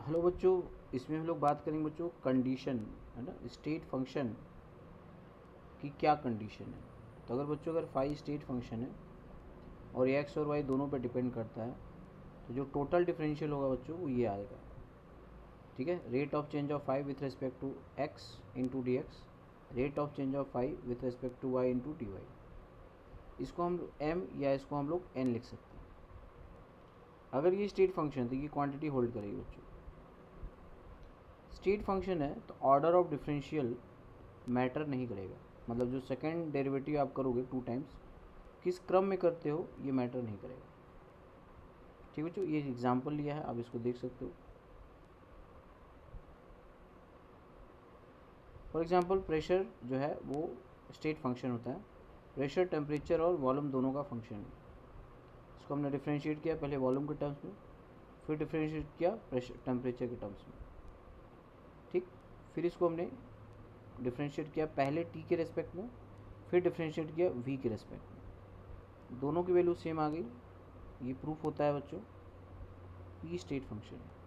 Hello बच्चों, इसमें हम लोग बात करेंगे बच्चों कंडीशन, है ना। स्टेट फंक्शन की क्या कंडीशन है। तो अगर बच्चों अगर फाई स्टेट फंक्शन है और ये एक्स और वाई दोनों पे डिपेंड करता है, तो जो टोटल डिफरेंशियल होगा बच्चों वो ये आएगा। ठीक है, rate of change of phi with respect to X into D X, rate of change of phi with respect to Y into D Y. इसको हम एम या इसको हम लोग एन लिख सकते हैं। अगर ये स्टेट फंक्शन है तो ये क्वांटिटी होल्ड करेगी बच्चों। स्टेट फंक्शन है तो ऑर्डर ऑफ डिफरेंशियल मैटर नहीं करेगा, मतलब जो सेकेंड डेरिवेटिव आप करोगे 2 टाइम्स, किस क्रम में करते हो ये मैटर नहीं करेगा। ठीक है बच्चों, ये एग्जांपल लिया है, आप इसको देख सकते हो। फॉर एग्जांपल प्रेशर जो है वो स्टेट फंक्शन होता है। प्रेशर टेम्परेचर और वॉल्यूम दोनों का फंक्शन है। इसको हमने डिफ्रेंशिएट किया पहले वॉल्यूम के टर्म्स में, फिर डिफ्रेंशिएट किया प्रेशर टेम्परेचर के टर्म्स में। ठीक, फिर इसको हमने डिफ्रेंशिएट किया पहले टी के रेस्पेक्ट में, फिर डिफ्रेंशिएट किया वी के रेस्पेक्ट में। दोनों की वैल्यू सेम आ गई। ये प्रूफ होता है बच्चों, ये स्टेट फंक्शन है।